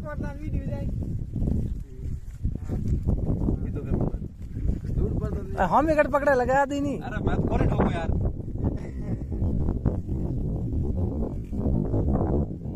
हम एक पकड़े लगा दी नहीं। अरे मैं तो ठोको यार।